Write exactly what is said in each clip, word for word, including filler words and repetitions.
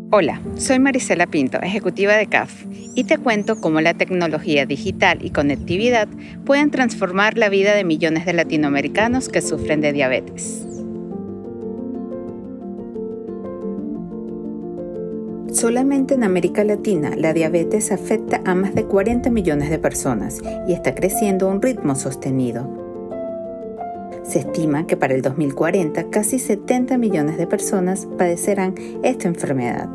Hola, soy Marisela Pinto, ejecutiva de C A F, y te cuento cómo la tecnología digital y conectividad pueden transformar la vida de millones de latinoamericanos que sufren de diabetes. Solamente en América Latina, la diabetes afecta a más de cuarenta millones de personas y está creciendo a un ritmo sostenido. Se estima que para el dos mil cuarenta casi setenta millones de personas padecerán esta enfermedad.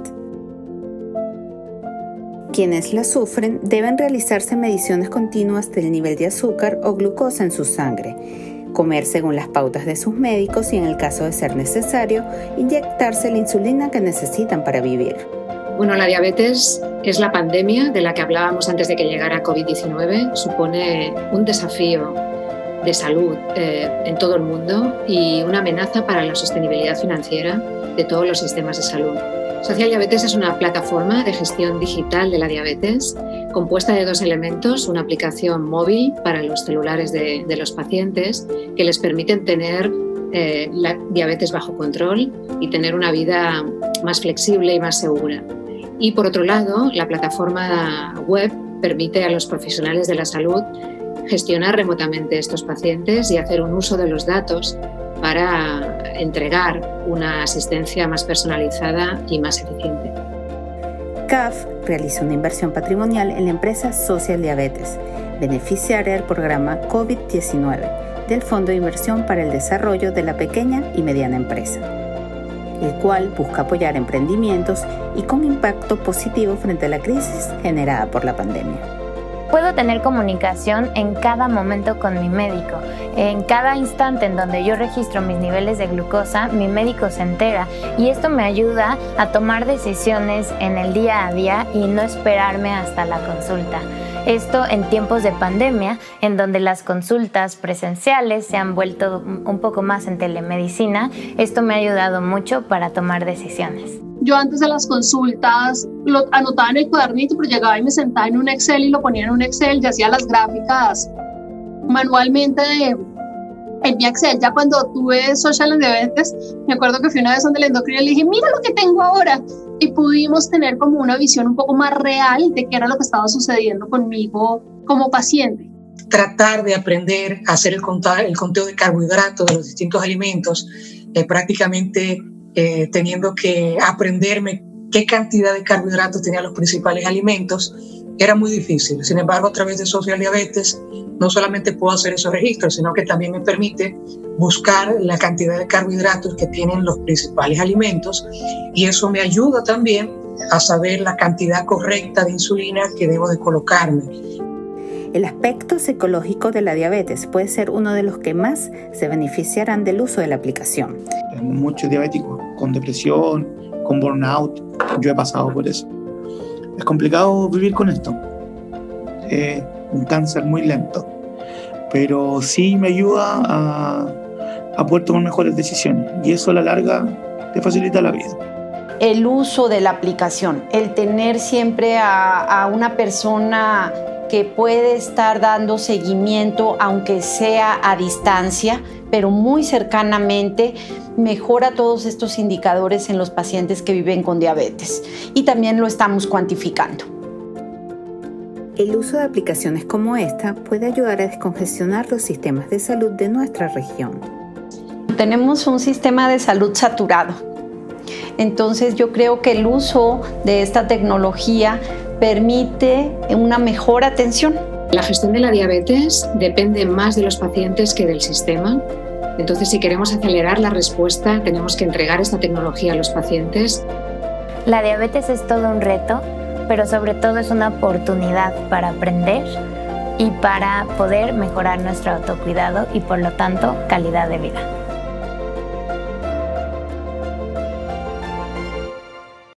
Quienes la sufren deben realizarse mediciones continuas del nivel de azúcar o glucosa en su sangre, comer según las pautas de sus médicos y, en el caso de ser necesario, inyectarse la insulina que necesitan para vivir. Bueno, la diabetes es la pandemia de la que hablábamos antes de que llegara COVID diecinueve. Supone un desafío de salud eh, en todo el mundo y una amenaza para la sostenibilidad financiera de todos los sistemas de salud. Social Diabetes es una plataforma de gestión digital de la diabetes compuesta de dos elementos: una aplicación móvil para los celulares de, de los pacientes que les permiten tener eh, la diabetes bajo control y tener una vida más flexible y más segura. Y por otro lado, la plataforma web permite a los profesionales de la salud gestionar remotamente estos pacientes y hacer un uso de los datos para entregar una asistencia más personalizada y más eficiente. C A F realiza una inversión patrimonial en la empresa Social Diabetes, beneficiaria del programa COVID diecinueve del Fondo de Inversión para el Desarrollo de la Pequeña y Mediana Empresa, el cual busca apoyar emprendimientos y con impacto positivo frente a la crisis generada por la pandemia. Puedo tener comunicación en cada momento con mi médico. En cada instante en donde yo registro mis niveles de glucosa, mi médico se entera y esto me ayuda a tomar decisiones en el día a día y no esperarme hasta la consulta. Esto en tiempos de pandemia, en donde las consultas presenciales se han vuelto un poco más en telemedicina, esto me ha ayudado mucho para tomar decisiones. Yo antes de las consultas lo anotaba en el cuadernito, pero llegaba y me sentaba en un Excel y lo ponía en un Excel y hacía las gráficas manualmente de, en mi Excel. Ya cuando tuve Social Diabetes, me acuerdo que fui una vez donde el endocrino y le dije, mira lo que tengo ahora. Y pudimos tener como una visión un poco más real de qué era lo que estaba sucediendo conmigo como paciente. Tratar de aprender a hacer el conteo, el conteo de carbohidratos de los distintos alimentos, eh, prácticamente eh, teniendo que aprenderme qué cantidad de carbohidratos tenían los principales alimentos, era muy difícil. Sin embargo, a través de Social Diabetes no solamente puedo hacer esos registros, sino que también me permite buscar la cantidad de carbohidratos que tienen los principales alimentos, y eso me ayuda también a saber la cantidad correcta de insulina que debo de colocarme. El aspecto psicológico de la diabetes puede ser uno de los que más se beneficiarán del uso de la aplicación. Tenemos muchos diabéticos con depresión, con burnout. Yo he pasado por eso. Es complicado vivir con esto. Es un cáncer muy lento, pero sí me ayuda a, a poder tomar mejores decisiones, y eso a la larga te facilita la vida. El uso de la aplicación, el tener siempre a, a una persona que puede estar dando seguimiento, aunque sea a distancia, pero muy cercanamente, mejora todos estos indicadores en los pacientes que viven con diabetes, y también lo estamos cuantificando. El uso de aplicaciones como esta puede ayudar a descongestionar los sistemas de salud de nuestra región. Tenemos un sistema de salud saturado, entonces yo creo que el uso de esta tecnología permite una mejor atención. La gestión de la diabetes depende más de los pacientes que del sistema. Entonces, si queremos acelerar la respuesta, tenemos que entregar esta tecnología a los pacientes. La diabetes es todo un reto, pero sobre todo es una oportunidad para aprender y para poder mejorar nuestro autocuidado y, por lo tanto, calidad de vida.